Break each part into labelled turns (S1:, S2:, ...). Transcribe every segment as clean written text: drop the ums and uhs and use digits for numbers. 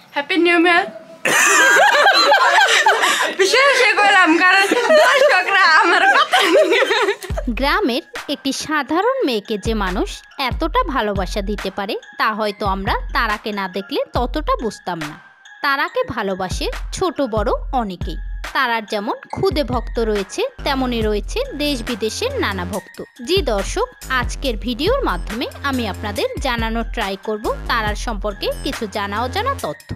S1: Happy new year. বিশেষ করলাম কারণ দর্শকরা আমার কথা।
S2: গ্রামের একটি সাধারণ মেয়েকে যে মানুষ এতটা ভালোবাসা দিতে পারে তা হয়তো আমরা তারাকে না দেখলে ততটা বুঝতাম না। তারাকে ভালোবাসে ছোট বড় অনেকেই। তারার যেমন খুদে ভক্ত রয়েছে, তেমনই রয়েছে দেশ বিদেশের নানা ভক্ত। জি দর্শক, আজকের ভিডিওর মাধ্যমে আমি আপনাদের জানানোর ট্রাই করব তারার সম্পর্কে কিছু জানা অজানা তথ্য।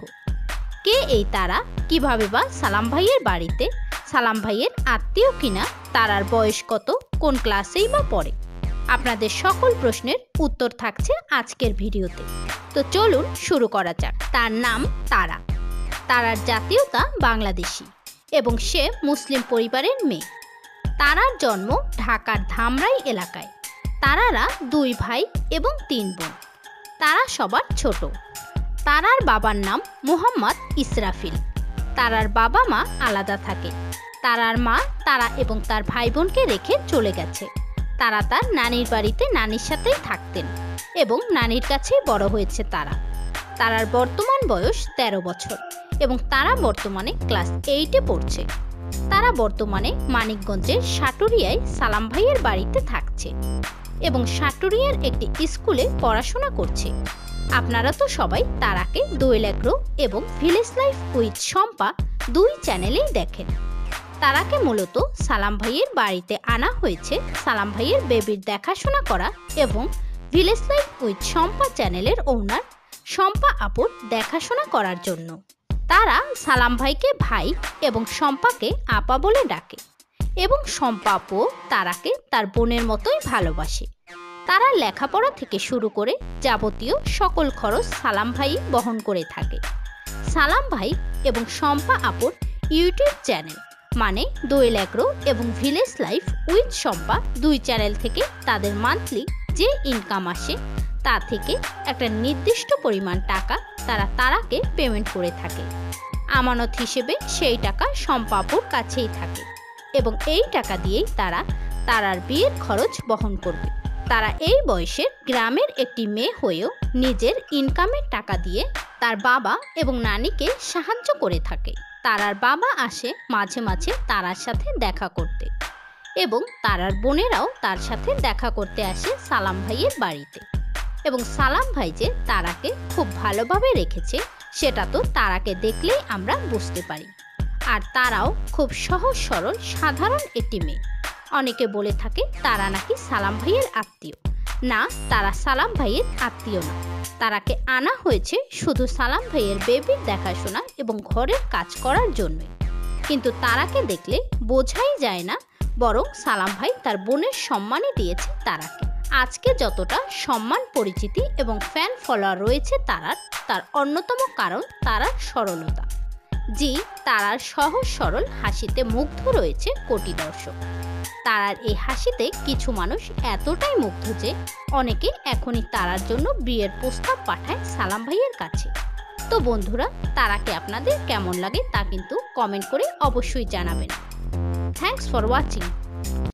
S2: কে এই তারা, কিভাবে বা সালাম ভাইয়ের বাড়িতে, সালাম ভাইয়ের আত্মীয় কিনা, তারার বয়স কত, কোন ক্লাসেই বা পড়ে, আপনাদের সকল প্রশ্নের উত্তর থাকছে আজকের ভিডিওতে। তো চলুন শুরু করা যাক। তার নাম তারা। তারার জাতীয়তা বাংলাদেশি এবং সে মুসলিম পরিবারের মেয়ে। তারার জন্ম ঢাকার ধামরাই এলাকায়। তারারা 2 ভাই এবং 3 বোন। তারা সবার ছোট। তারার বাবার নাম মোহাম্মদ ইসরাফিল। তারার বাবা মা আলাদা থাকে। তারার মা তারা এবং তার ভাই বোনকে রেখে চলে গেছে। তারা তার নানির বাড়িতে নানির সাথেই থাকতেন এবং নানির কাছেই বড় হয়েছে তারা। তারার বর্তমান বয়স 13 বছর এবং তারা বর্তমানে ক্লাস 8-এ পড়ছে। তারা বর্তমানে মানিকগঞ্জের সাটুরিয়ায় সালাম ভাইয়ের বাড়িতে থাকছে এবং সাটুরিয়ার একটি স্কুলে পড়াশোনা করছে। আপনারা তো সবাই তারাকে দোয়েল এগ্রো এবং ভিলেজ লাইফ উইথ শম্পা 2 চ্যানেলেই দেখেন। তারাকে মূলত সালাম ভাইয়ের বাড়িতে আনা হয়েছে সালাম ভাইয়ের বেবির দেখাশোনা করা এবং ভিলেজ লাইফ উইথ শম্পা চ্যানেলের ওনার শম্পা আপুর দেখাশোনা করার জন্য। তারা সালাম ভাইকে ভাই এবং শম্পাকে আপা বলে ডাকে এবং শম্পা আপু তারাকে তার বোনের মতোই ভালোবাসে। তারা লেখাপড়া থেকে শুরু করে যাবতীয় সকল খরচ সালাম ভাই বহন করে থাকে। সালাম ভাই এবং শম্পা আপুর ইউটিউব চ্যানেল মানে দোয়েল এগ্রো এবং village life with Shampa 2 channel থেকে তাদের মান্থলি যে ইনকাম আসে তা থেকে একটা নির্দিষ্ট পরিমাণ টাকা তারা তারাকে পেমেন্ট করে থাকে। আমানত হিসেবে সেই টাকা শম্পা আপুর কাছেই থাকে এবং এই টাকা দিয়েই তারা তারার বিয়ের খরচ বহন করবে। তারা এই বয়সের গ্রামের একটি মেয়ে হয়েও নিজের ইনকামের টাকা দিয়ে তার বাবা এবং নানিকে সাহায্য করে থাকে। তারার বাবা আসে মাঝে মাঝে তারার সাথে দেখা করতে এবং তারার বোনেরাও তার সাথে দেখা করতে আসে সালাম ভাইয়ের বাড়িতে। এবং সালাম ভাই যে তারাকে খুব ভালোভাবে রেখেছে সেটা তো তারাকে দেখলেই আমরা বুঝতে পারি। আর তারাও খুব সহজ সরল সাধারণ একটি মেয়ে। অনেকে বলে থাকে তারা নাকি সালাম ভাইয়ের আত্মীয়। না, তারা সালাম ভাইয়ের আত্মীয় না। তারাকে আনা হয়েছে শুধু সালাম ভাইয়ের বেবির দেখাশোনা এবং ঘরের কাজ করার জন্যই। কিন্তু তারাকে দেখলে বোঝাই যায় না, বরং সালাম ভাই তার বোনের সম্মানই দিয়েছে তারাকে। আজকে যতটা সম্মান, পরিচিতি এবং ফ্যান ফলোয়ার রয়েছে তার অন্যতম কারণ তারার সরলতা। জি, তারার সহজ সরল হাসিতে মুগ্ধ রয়েছে কোটি দর্শক। তারার এই হাসিতে কিছু মানুষ এতটাই মুগ্ধ যে অনেকে এখনই তারার জন্য বিয়ের প্রস্তাব পাঠায় সালাম ভাইয়ের কাছে। তো বন্ধুরা, তারাকে আপনাদের কেমন লাগে তা কিন্তু কমেন্ট করে অবশ্যই জানাবেন। Thanks for watching.